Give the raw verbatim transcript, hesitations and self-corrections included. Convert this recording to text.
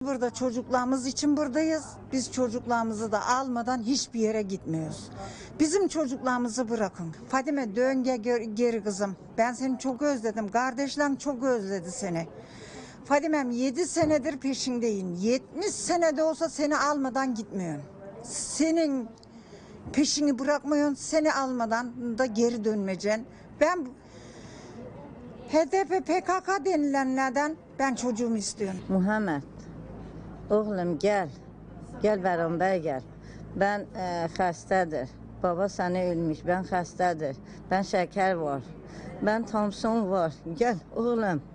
Burada çocuklarımız için buradayız. Biz çocuklarımızı da almadan hiçbir yere gitmiyoruz. Bizim çocuklarımızı bırakın. Fadime dön geri, geri kızım. Ben seni çok özledim. Kardeşlerim çok özledi seni. Fadimem yedi senedir peşindeyim. yetmiş senede olsa seni almadan gitmiyorum. Senin peşini bırakmıyorsun. Seni almadan da geri dönmeyeceksin. Ben H D P P K K denilenlerden ben çocuğumu istiyorum. Muhammed, oğlum gel. Gel beraber gel. Ben e, hastadır. Baba sana ölmüş. Ben hastadır. Ben şeker var. Ben Thompson var. Gel oğlum.